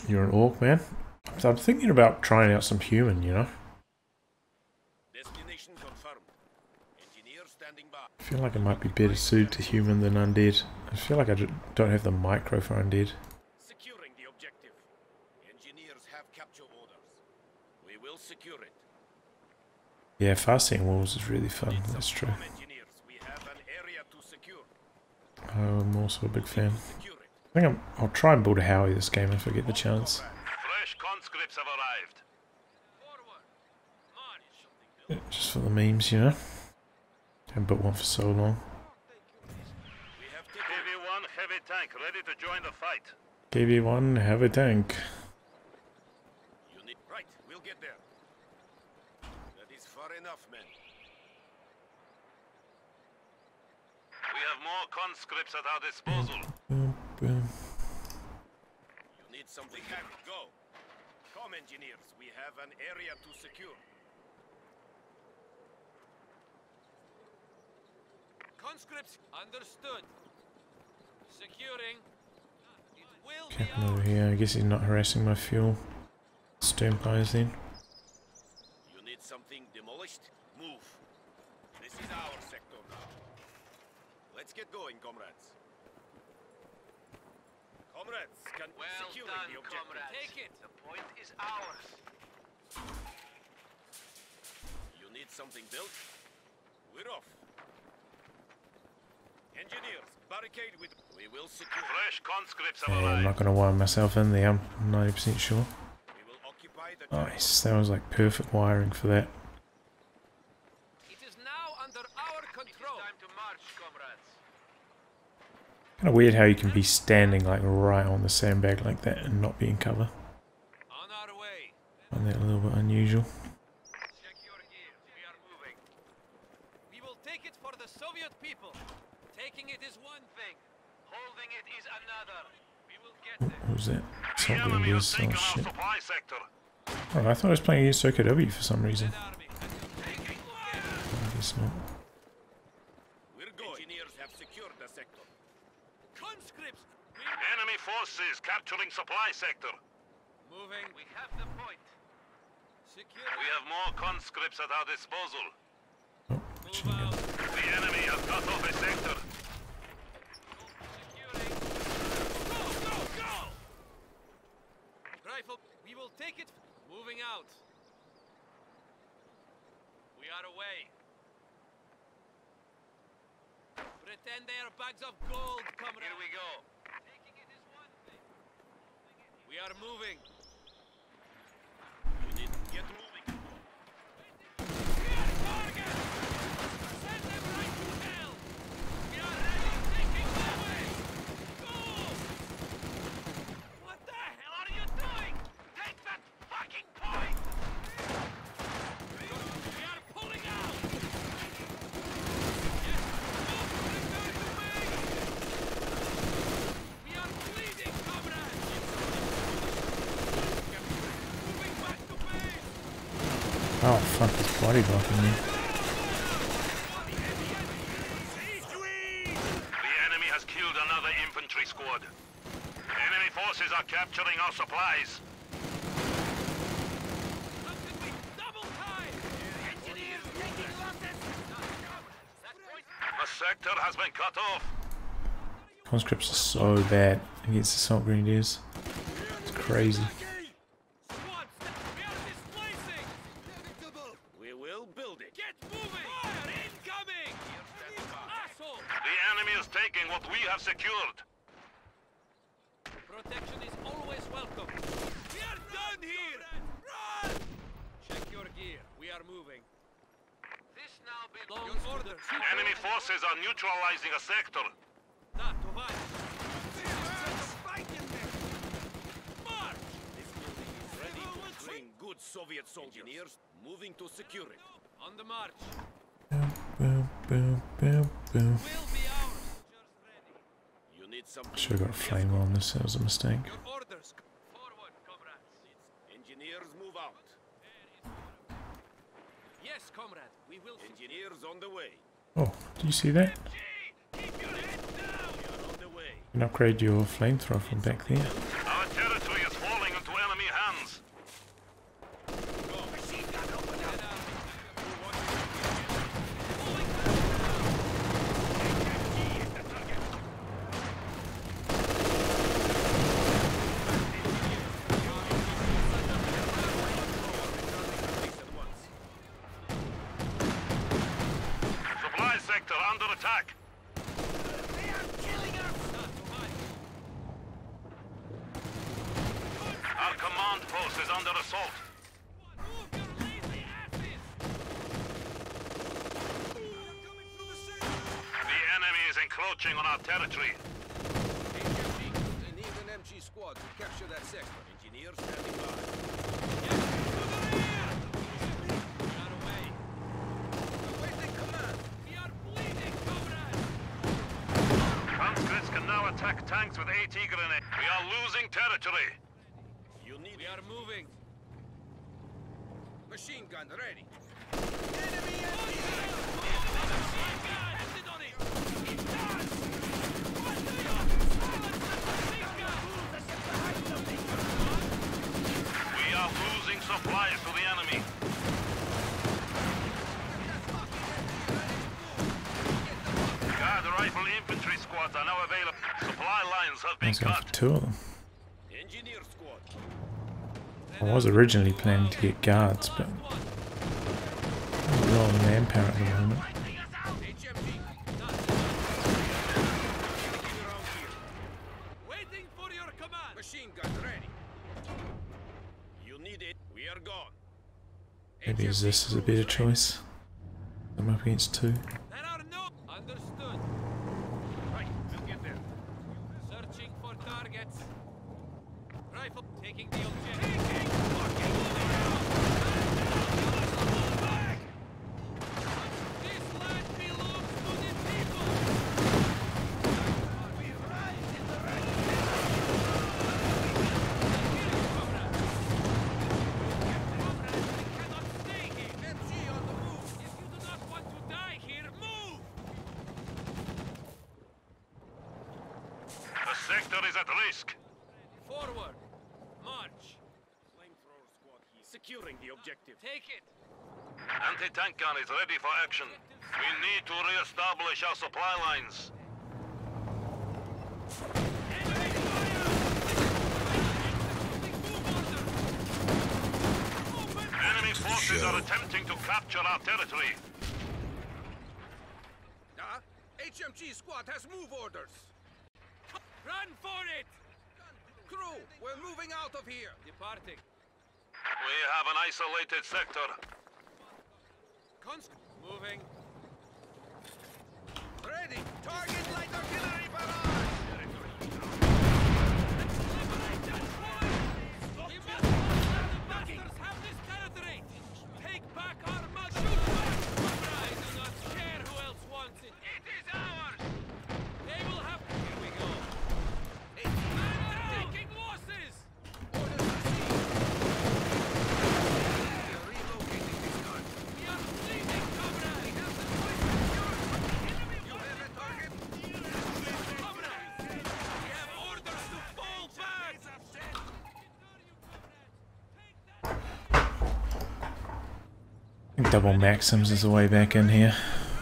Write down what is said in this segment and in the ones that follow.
You're an orc, man. So I'm thinking about trying out some human, you know? Destination confirmed. Engineer standing by. I feel like it might be better suited to human than undead. I feel like I don't have the micro for undead. Securing the objective. Engineers have capture orders. We will secure it. Yeah, fasting walls is really fun, that's true. Engineers, we have an area to secure. I'm also a big fan. Secure it. I think I'll try and build a Howie this game if I get the chance. Fresh conscripts have arrived. Forward. March. Yeah, just for the memes, you know? Haven't built one for so long. We have to KV-1 heavy tank ready to join the fight. KV-1, have a tank. unit. Right, we'll get there. That is far enough, men. We have more conscripts at our disposal. Boom, boom. You need something. We have it. Go. Come, engineers. We have an area to secure. Conscripts, understood. Securing. It will be Captain over here. I guess he's not harassing my fuel. Standbys then. You need something demolished? Move. This is our sector now. Let's get going, comrades. Comrades, can secure the objective. Comrades. Take it. The point is ours. You need something built? We're off. Engineers, barricade with. We will secure. Fresh conscripts have Yeah, I'm arrived. not going to wire myself in there, I'm 90% sure. We will occupy the. Nice, that was like perfect wiring for that. It is now under our control. Time to march, comrades. Kind of weird how you can be standing like right on the sandbag like that and not be in cover. On our way. I find that a little bit unusual. Check your gear. We are moving. We will take it for the Soviet people. Taking it is one thing. Holding it is another. We will get there. What was that? The Something enemy has is oh taken our shit. supply sector. Oh, I thought I was playing against OKW for some reason. Army. Taking fire. I guess not. We're going. Engineers have secured the sector. Conscripts. Enemy forces capturing supply sector. Moving. We have the point. Secure. We have more conscripts at our disposal. Oh, machine gun. The enemy has cut off a sector. Securing. Go, go, go! Rifle. We will take it. Moving out. We are away. Pretend they are bags of gold, comrade. Here we go. Taking it is one thing. We are moving. You need to get moving. Clear target! Send them right to hell! We are ready, taking the way! Go! What the hell are you doing? Take that fucking point! We are pulling out! Yes, move! Return to base! We are bleeding, comrades! Moving back to base! Oh fuck, it's body blocking me. The enemy has killed another infantry squad. Enemy forces are capturing our supplies. Double time! Engineers taking losses! That point. A sector has been cut off. Conscripts are so bad against assault grenadiers. It's crazy. Squads, we are displacing! We will build it. Get moving! Fire incoming! Asshole! The enemy is taking what we have secured. Protection is always welcome. We are done here! Run! Check your gear. We are moving. This now Long belongs order. Enemy forces are neutralizing a sector. Not to fight. March! This building is ready to train good Soviet soldiers. Engineers moving to secure it. On the march. Boom, boom, boom, boom, boom. Will be ours. Just ready. You need something. Should have got a flame on this, that was a mistake. Your orders. Forward, comrades. Engineers move out. Yes, comrade. We will. Engineers on the way. Oh, do you see that? Keep your head down. We are on the way. You can upgrade your flamethrower from back there. Our territory is falling into enemy hands. Supply sector under attack. Our command post is under assault. The enemy is encroaching on our territory. They need an MG squad to capture that sector. Engineers standing by. Awaiting command. Conscripts can now attack tanks with AT grenades. We are losing territory. You need. We are moving. Machine gun ready. We are losing supplies to the enemy. Guard rifle infantry squads are now available. Supply lines have been Let's go for cut. 2 of them. Engineer squad. I was originally planning to get guards, but I'm low on manpower at the moment. HMG. Waiting for your command. Machine gun ready. You need it. We are gone. Maybe use this as a better choice. I'm up against 2. There are no. Understood. Right, we'll get there. Searching for targets. Rifle taking the objective. This land belongs to the people. We rise in the Comrades, we cannot stay here. MG on the move. If you do not want to die here, move. The sector is at risk. Forward. March. Flamethrower squad here. Securing the objective. Take it. Anti-tank gun is ready for action. We need to re-establish our supply lines. Enemy forces are attempting to capture our territory. HMG squad has move orders. Run for it. Crew, we're moving out of here. Departing. We have an isolated sector. Moving. Ready. Target light artillery barrage. We must not let the bastards have this territory. Take back our mud. Shoot back. I do not care who else wants it. It is ours. They will have. Here we go. I'm taking losses. Orders received. We're relocating this gun. We are bleeding, comrades. You have a target? Comrades, we have orders to fall back. I think double Maxims is the way back in here.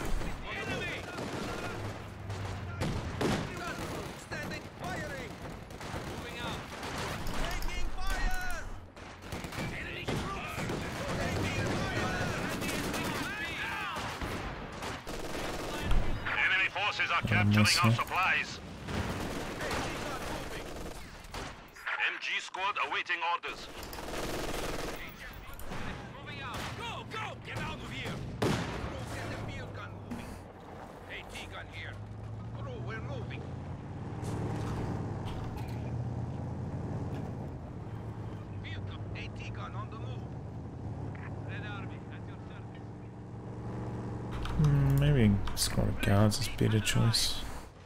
Standing, firing. Moving out. Taking fire. Enemy troops. Taking fire. Enemy forces are capturing our supplies. MG squad awaiting orders. Moving out. Go, go. Get out of here. Crew, get the field gun moving. AT gun here. Crew, we're moving. Field gun. AT gun on the move. Red Army at your service. Maybe a squad of guards is a better choice.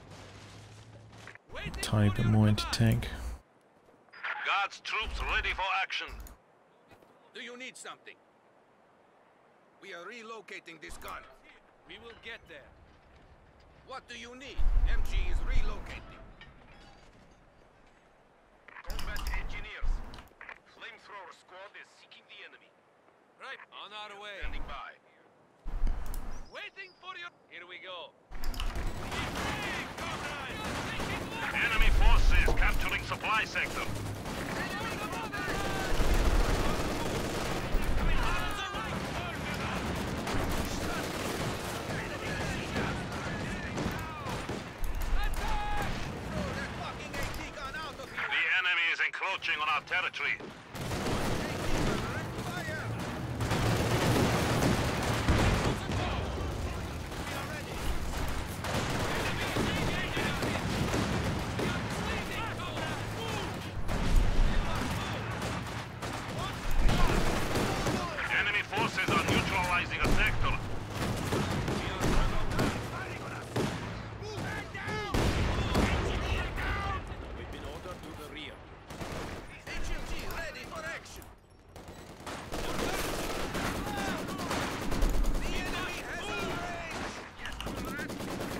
A tiny bit more anti-tank. Guards troops ready for action. Do you need something? We are relocating this gun. We will get there. What do you need? MG is relocating. Combat engineers. On our way. Standing by. Waiting for your... Here we go. Enemy forces capturing supply sector. Throw that fucking AT gun out of here. The enemy is encroaching on our territory. Fire! Enemy forces are neutralizing a sector. We've been ordered to the rear. HMG ready for action. The enemy has our range.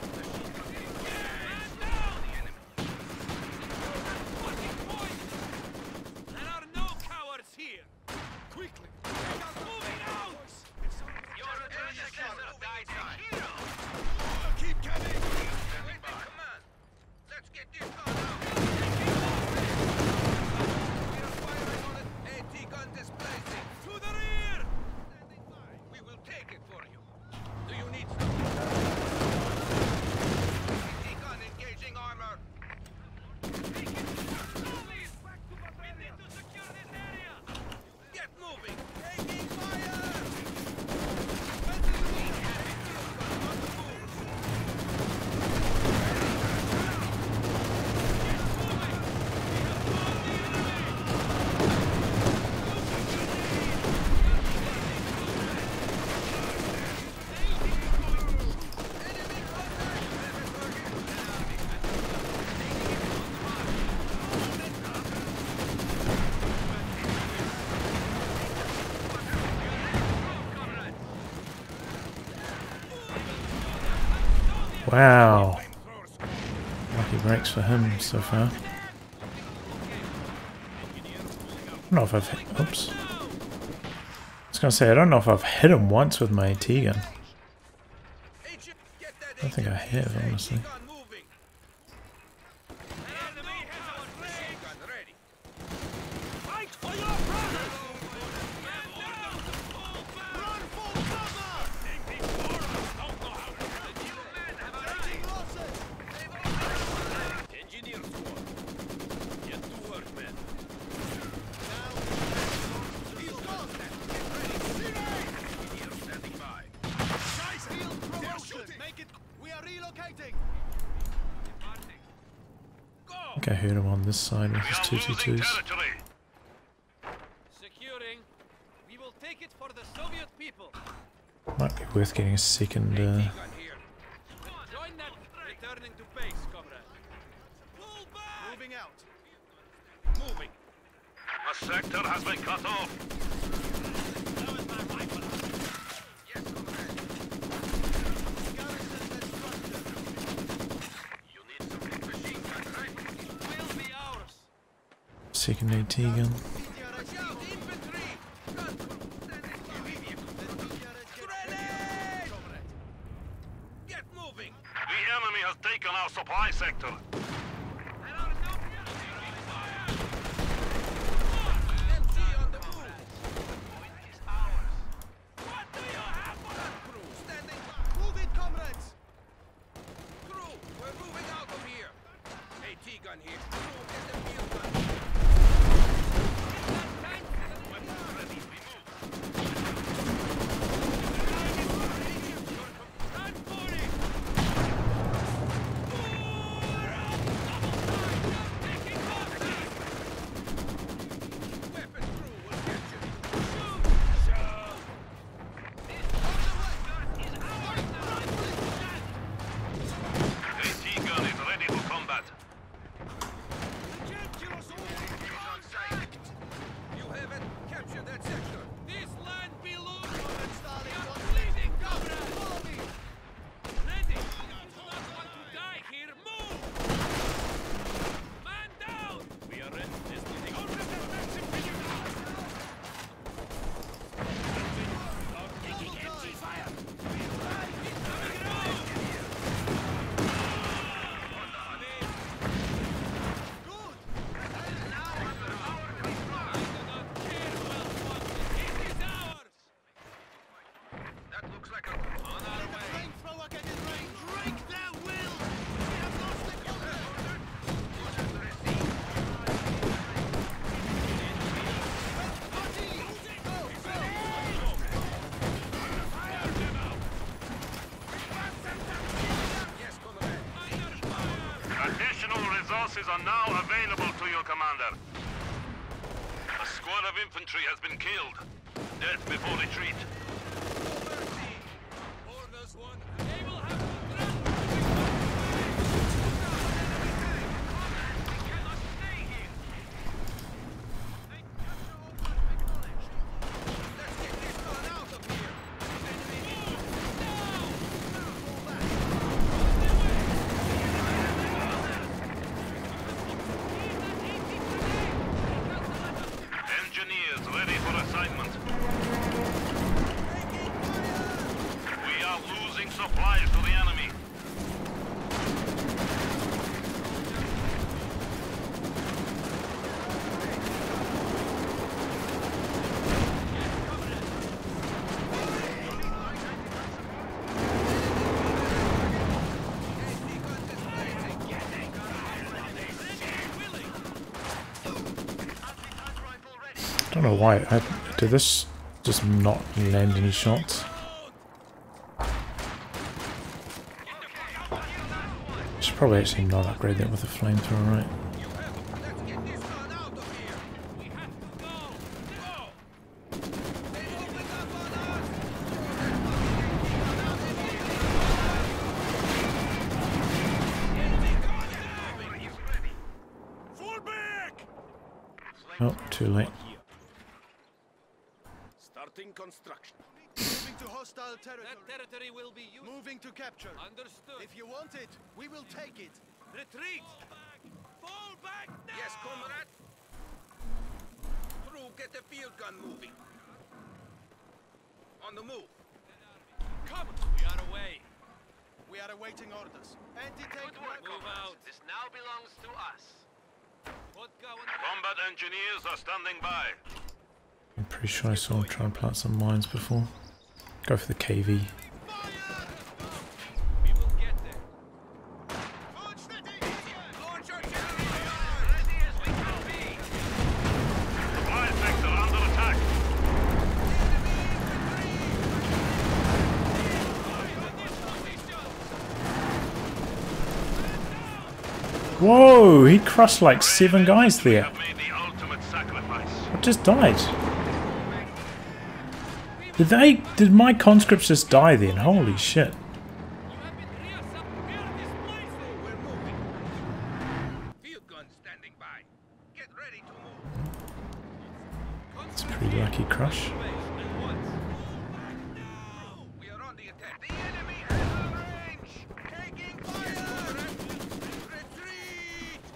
There are no cowards here. Quickly. Moving out. Your predecessor died a hero. Keep coming. Wait in command. Let's get this gun out. We are firing on it. AT gun displacing. To the rear. Standing by. We will take it for you. Do you need something? AT gun engaging armor. We need to secure this area. Get moving. Taking fire. Wow. Lucky breaks for him so far. I don't know if I've hit, oops. I was gonna say, I don't know if I've hit him once with my AT gun. I don't think I have, honestly. Fight for your brother. Man down. Run for cover. Engineer squad. Get to work, man. He's gone. Get ready. Engineer standing by. Make it. We are relocating. Go. I think I heard him on this side with We his are losing 222s. territory. Securing. We will take it for the Soviet people. Might be worth getting a second. Gun here. Join that. Returning to base, comrade. Pull back. Moving out. Moving. A sector has been cut off. Yes, comrade. You need some machine gun, right? Will be ours. Second AT gun. Watch out, infantry! Gun crew, standing by. Grenade! Get moving! The enemy has taken our supply sector. MG on the move! What do you have for Gun crew, standing by. Move it, comrades! Crew, we're moving out of here. AT gun here. Crew, get the field gun. Weapons ready, we move. Run for it! Weapons crew will get you. AT gun is ready for combat. forces are now available to your commander. A squad of infantry has been killed. Death before retreat. Orders one. They will have to run. We cannot stay here. Let's get this gun out of here. Engineers ready for assignment. We are losing supplies to the enemy. I don't know why. Did this just not land any shots? Should probably actually not upgrade that with a flamethrower, right? Let's get this gun out of here. We have to go. Go. They opened up on us. Fall back! Oh, too late. Starting construction. Moving to hostile That territory. territory will be used. Moving to capture. Understood. If you want it, we will take it. Retreat. Fall back now. Yes, comrade. Crew, get the field gun moving. On the move. Come. We are away. We are awaiting orders. Anti-tank Move out. This now belongs to us. Vodka on Combat engineers are standing by. I'm pretty sure I saw him try and plant some mines before. Go for the KV. We will get there. Launch artillery. Ready as we can be. Supply sector under attack. Whoa! He crushed like 7 guys We there. have made the ultimate sacrifice. I just died. Did my conscripts just die then? Holy shit. You have been reassigned. We are displacing. We're moving. Field gun standing by. Get ready to move. It's a pretty lucky crush. We are on the attack. The enemy has our range. Taking fire. Retreat.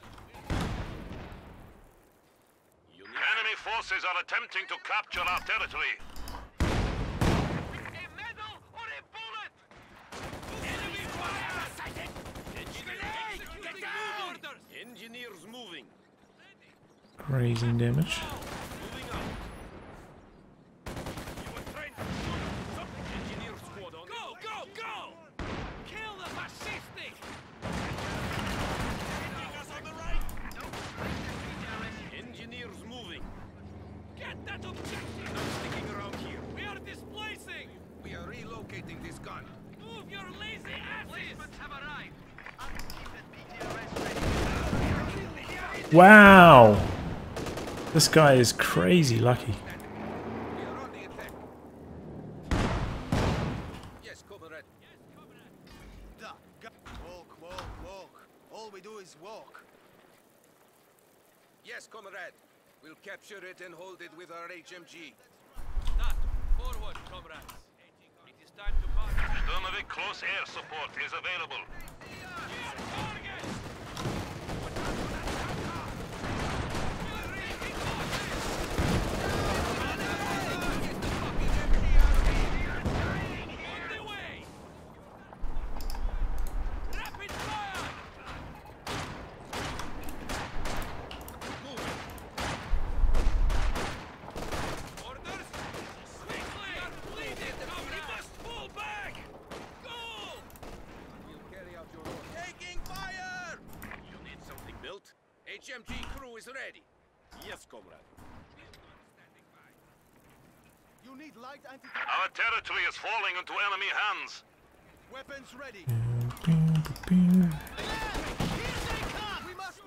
Enemy forces are attempting to capture our territory. A medal or a bullet? Enemy fire. Get down. Orders. Engineers moving. Grazing damage. Moving up. You were trained. Engineer squad on. Go, go, go. Kill the fascistic. Engineers moving. Get that objective. Not sticking around here. We are displacing. We are relocating this gun. Move your lazy asses. Have arrived. Wow! This guy is crazy lucky. We are on the attack. Yes, comrade. Walk, walk, walk. All we do is walk. Yes, comrade. We'll capture it and hold it with our HMG. That. Forward, comrades. It is time to march. Sturmovik close air support is available. Target. On the way. Rapid fire. Orders. Quickly. Bleeding. We must fall back. Go. We'll carry out your order. Taking fire! You need something built? HMG crew is ready. Yes, comrade. You need light anti Our territory is falling into enemy hands. weapons ready. Boom, boom, boom. Here they come! We must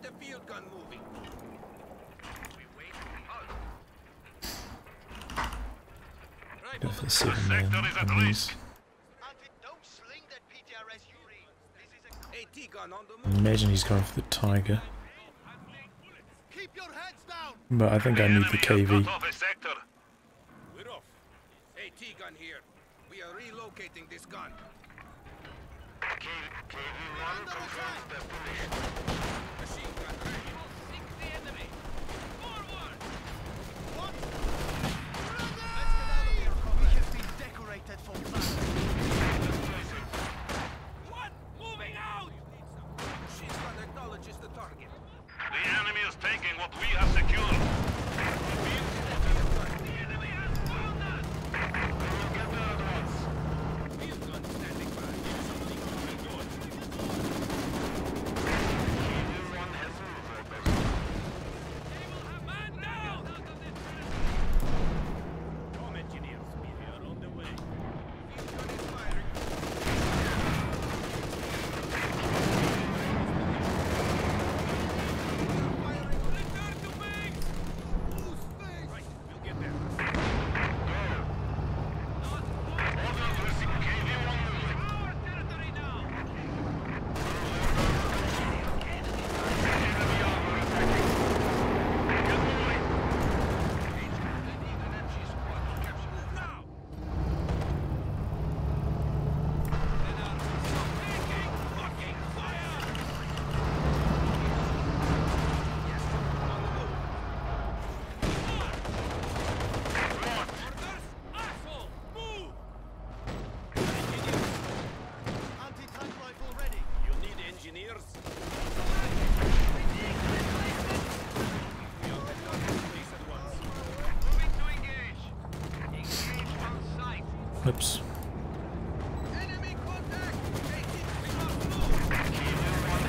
the field gun moving. We wait. Go for the 7 Sector man is at on risk. these. Auntie, don't sling that PTRS urine. This is a... AT gun on the I move. imagine he's going for the Tiger, Keep your heads down! but I think I need the Enemy has KV. cut off a sector. We're off. AT gun here. We are relocating this gun. Under attack! Machine gun ready. Sink the enemy. Forward! What? Let's get out of here, comrade. We have been decorated for battle. What? Moving out! Machine gun acknowledges the target. The enemy is taking what we have secured. The enemy has found us! Field gun standing by. Man down! Come, engineers. We are on the way. Field gun is firing. Return to base! Right, we'll get there. Our territory now! Now! Fucking fire! Orders! Asshole! Move! Anti-tank rifle ready. You need engineers? We are ready on this place at once. Moving to engage. Engage on sight. Whoops. Enemy contact! AT, we must move!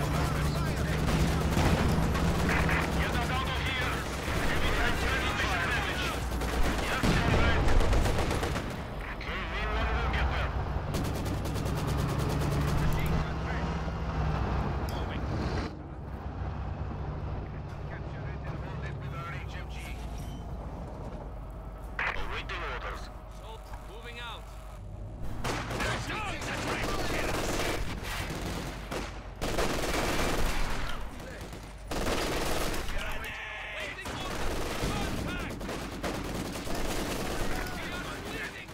Capture it and hold it with our HMG. Awaiting orders. So, moving out. Waiting orders! Contact! We are bleeding!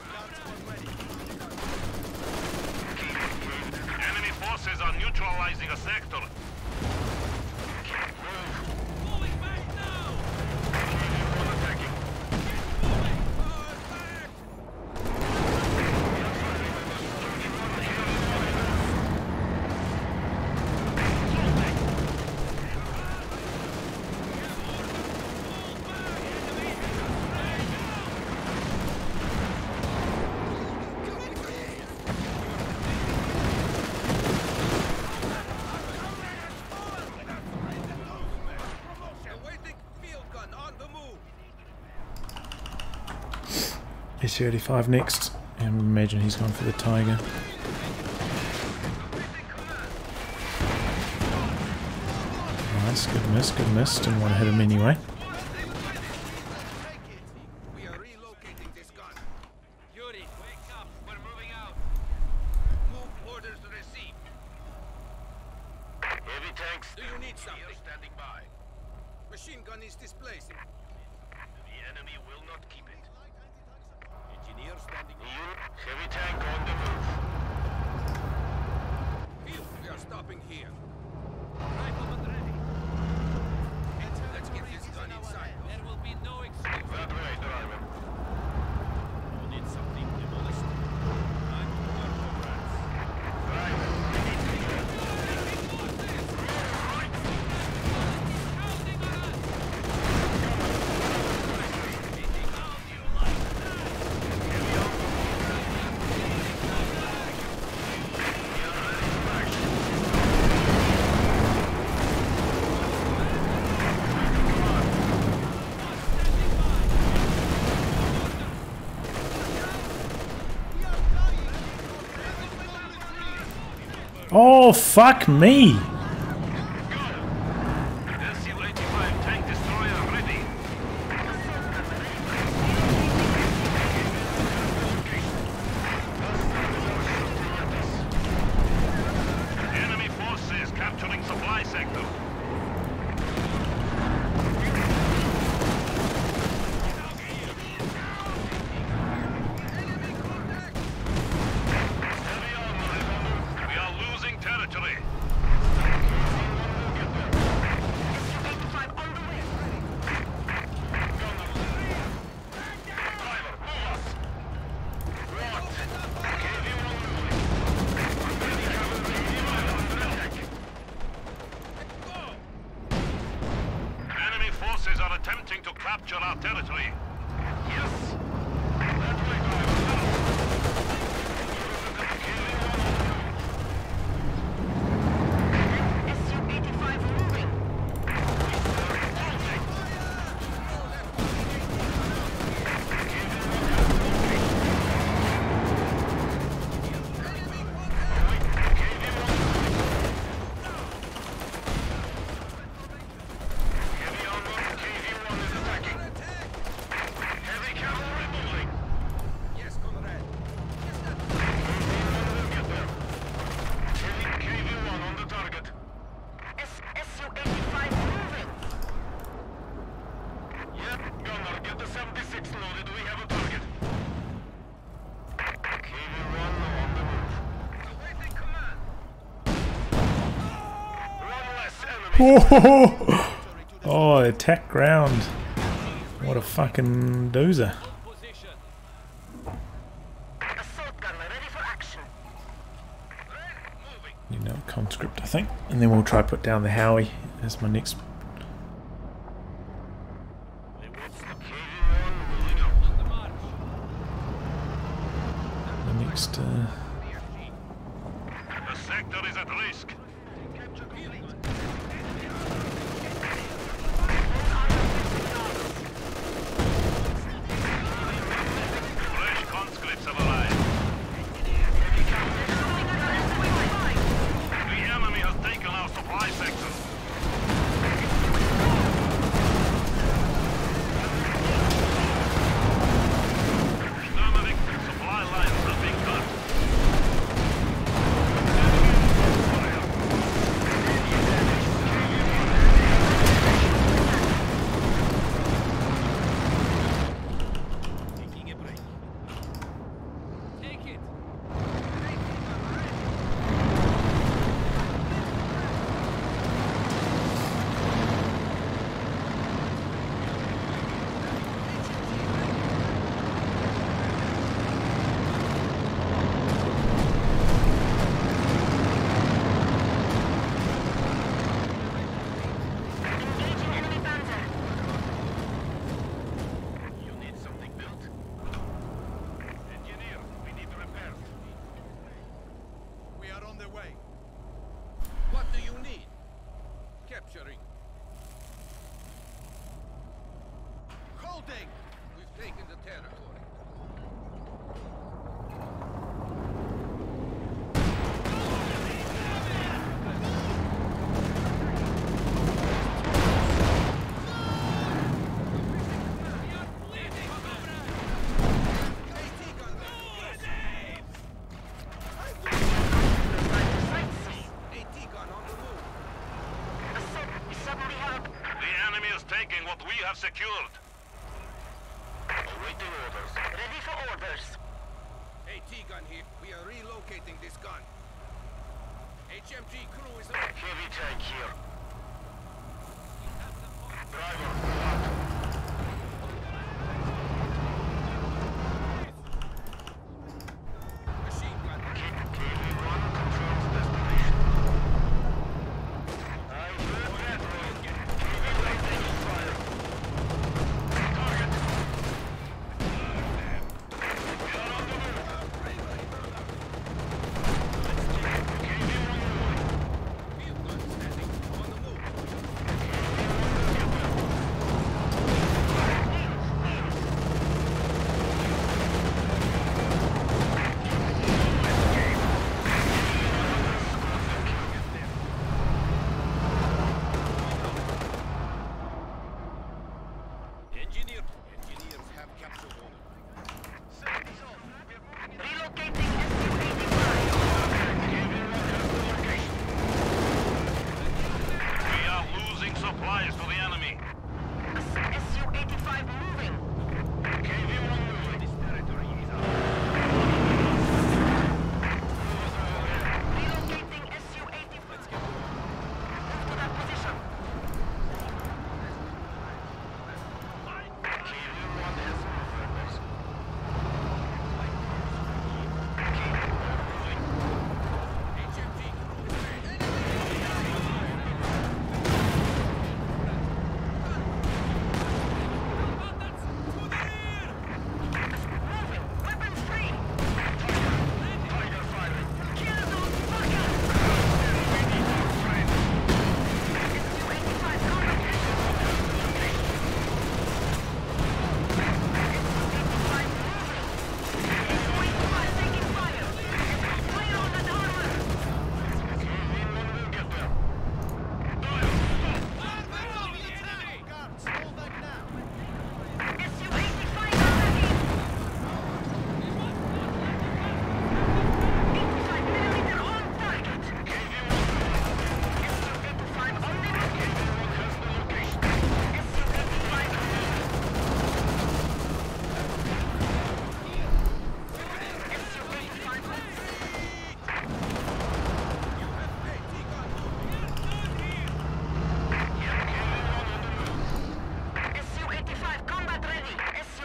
Enemy forces are neutralizing a sector. Moving back now! Attacking. Awaiting field gun on the move! AC-85 next, and we imagine he's gone for the Tiger. Nice, good miss, good miss. Didn't want to hit him anyway. We are relocating this gun. Yuri, wake up! We're moving out! Move orders received. Heavy tanks. Do you need something? Standing by. Machine gun is displacing. The enemy will not keep it. Engineer standing Heavy tank on the move. field. We are stopping here. Rifleman ready! Let's get this gun inside. There will be no excuse! That way, driver. You need something demolished? I'm to our comrades. Oh, fuck me! capture our territory. Yes. That way, driver. SU-85 moving. Heavy armor, KV-1 is attacking. Heavy cavalry moving. Yes, comrade. KV-1 will get there. Heavy KV-1 on the target. SU-85 moving. Yep, gunner, get the 76 loaded. We have a target. KV-1 on the move. Awaiting command. One less enemy. Oh, attack ground. What a fucking doozer. Position. Assault gunner ready for action. Moving. You know, conscript, I think. And then we'll try put down the Howie as my next. KV-1 moving out. On the march. The next. The sector is at risk. Fresh conscripts have arrived. The enemy has taken our supply sector. Sturmovik, supply lines are being cut. Taking a break. Take it. Engaging enemy panzer. You need something built? Engineer, we need repairs. We are on the way. What do you need? Capturing. Holding! We've taken the territory. AT gun on the move. Assault. We suddenly have The enemy is taking what we have secured. Awaiting orders. ready for orders. AT gun here. We are relocating this gun. HMG crew is Heavy tank here. Driver, pull out. machine gun. KV-1 confirms destination. I heard that, Roy. KV-1 taking fire. Target. We are on the move. KV-1 moving. Field gun standing on the move. KV-1 will get there.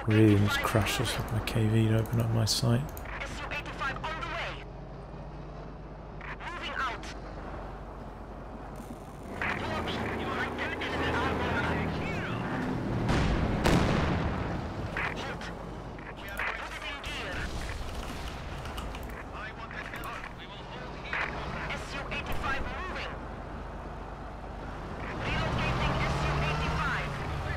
Really need to crush this with my KV to open up my sight. SU-85 on the way. Moving out. Torch, you might get enemy armor. Halt. Put it in gear. I want that help. We will hold here. SU-85 moving. Relocating SU-85.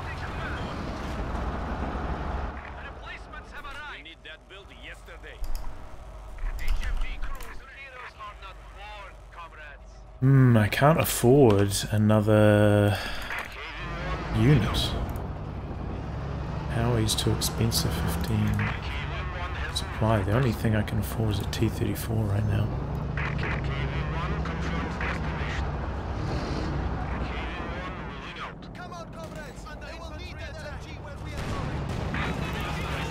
Replacements have arrived. We need that built yesterday. HMG crews, heroes are not born, comrades. I can't afford another unit. Howie's too expensive, 15 supply. The only thing I can afford is a T-34 right now. Come on, comrades! They will need that SMG where we are going.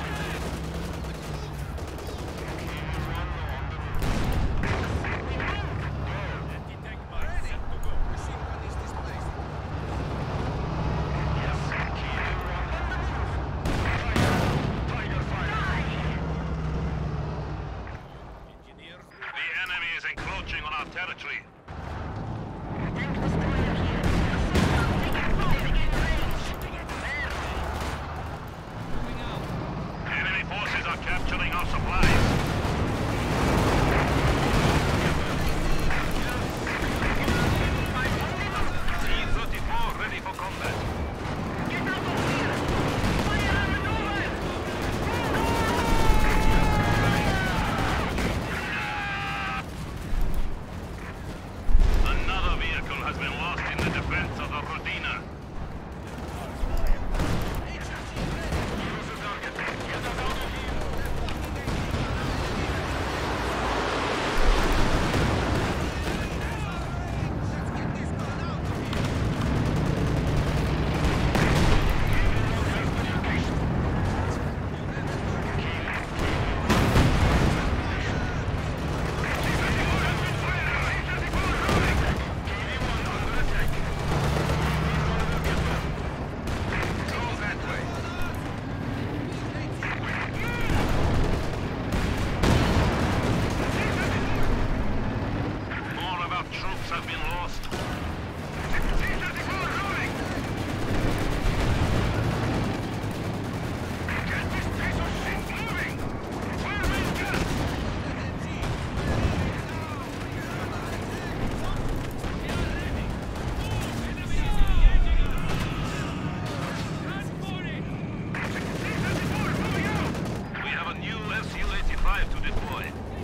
Anti-tank mine set to go. Machine gun is displaced. Engineers, The enemy is encroaching on our territory. Tank destroyer here. Taking fire in range. Enemy forces are capturing our supplies. T-34 ready for combat. Get out of here. Fire and maneuver. Another vehicle has been lost in the defense of the Rodina. More of our troops have been lost. T-34 going! Get this piece of shit moving! Fire in gas! We have a new SU-85 to deploy.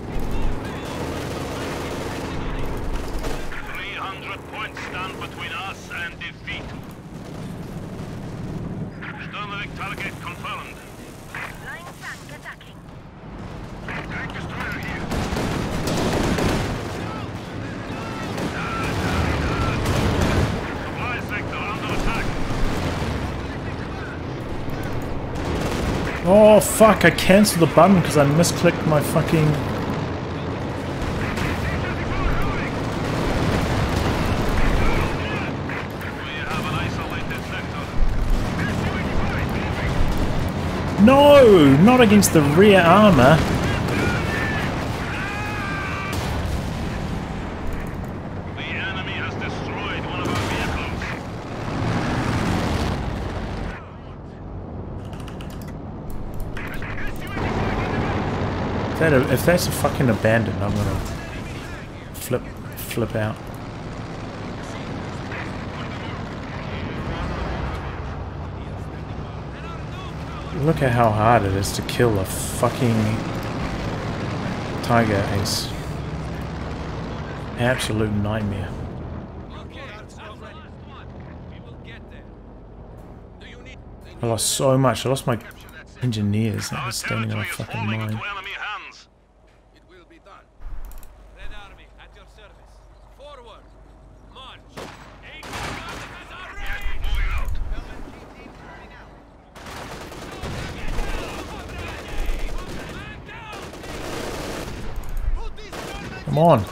300 points stand between us and defeat. Sturmovik target confirmed. Flying tank attacking. Tank destroyer here. Supply sector under attack. Oh fuck, I cancelled the button because I misclicked my fucking... We have an isolated sector. No! Not against the rear armor! The enemy has destroyed one of our vehicles. If that's a fucking abandoned, I'm gonna flip out. Look at how hard it is to kill a fucking Tiger Ace. Absolute nightmare. Okay, that's the last one. We will get there. Do you need? I lost so much. I lost my engineers that Our were standing on a territory is fucking falling mine. into enemy hands. It will be done. Red Army, at your service. Forward. March. Eight has our range. Moving out. Man down. Put these Germans Come on.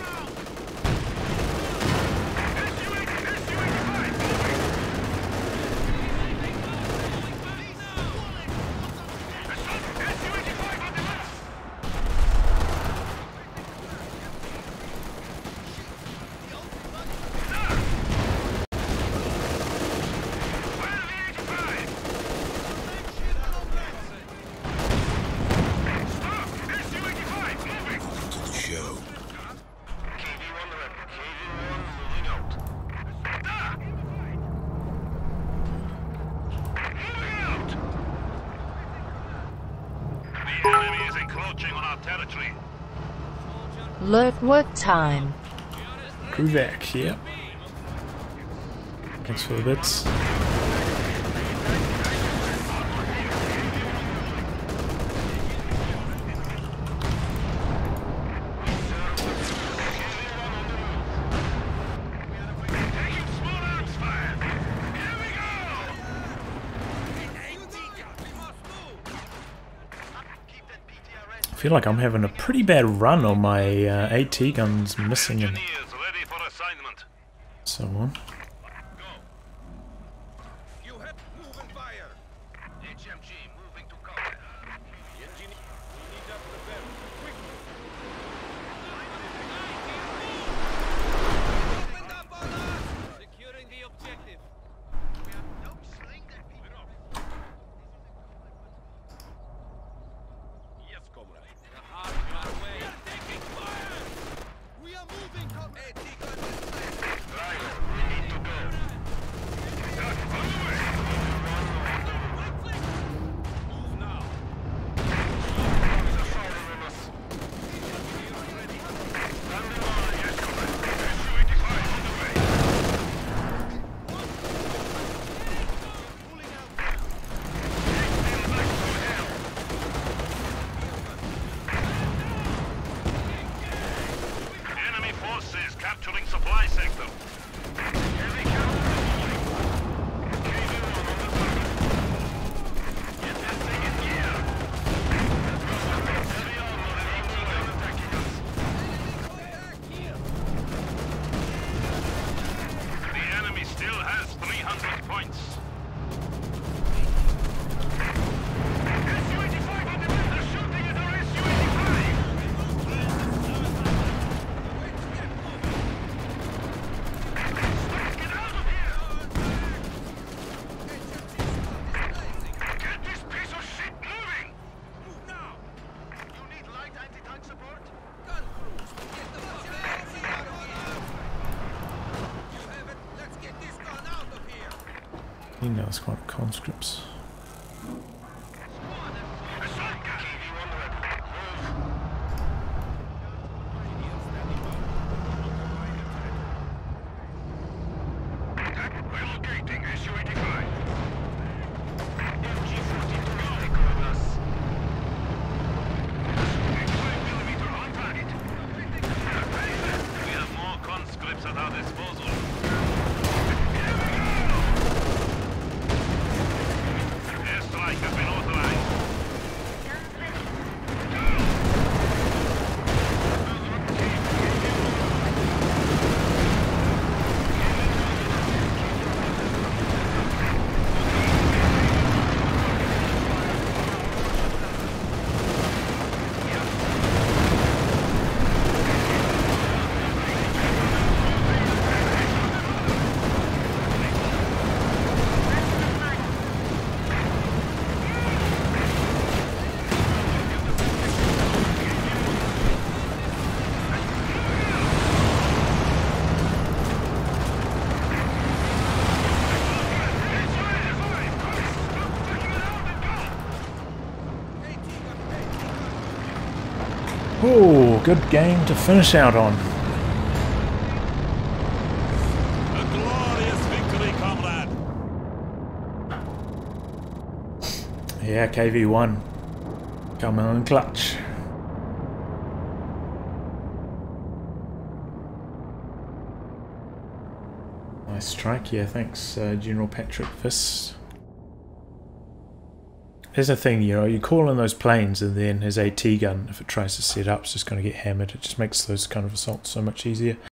territory. Look time. Kruvak, yeah. Thanks for the bits. I feel like I'm having a pretty bad run on my AT guns missing and Engineers ready for assignment. so on. You have move and fire. HMG moving to cover. Engineer, we need that prepare. Quickly. Open up on us. Securing the objective. No sling that people. Yes, comrade. The hard got away. Taking fire. We are moving, comrade. AT gun is placed. Driver, we need to go. On the way. Move now. There's a soldier in us. Standing by, yes, comrade. Su-85 on the way. Pulling out. Still back to hell. Enemy forces capturing supply sector. Heavy cavalry moving. KV-1 on the target. Get that thing in gear. Heavy armor and AT gun attacking us. The enemy still has 300 points. Su-85 on the way. They're shooting at our Su-85. Get out of here! Get this piece of shit moving! Move now. You need light anti-tank support? Gun crews. Get the fuck out of here. You have it. Let's get this gun out of here. He knows quite conscripts. Assault gun! KV-1 ready. Move! Relocating Su-85. MG-42 is echoing us. 85mm on target. We have more conscripts at our disposal. Here we go! Airstrike has been authorized. Oh, good game to finish out on. A glorious victory, comrade. Yeah, KV-1 coming on clutch. Nice strike, yeah, thanks General Patrick Viss. Here's the thing, you know, you call in those planes and then his AT gun, if it tries to set up, it's just going to get hammered. It just makes those kind of assaults so much easier.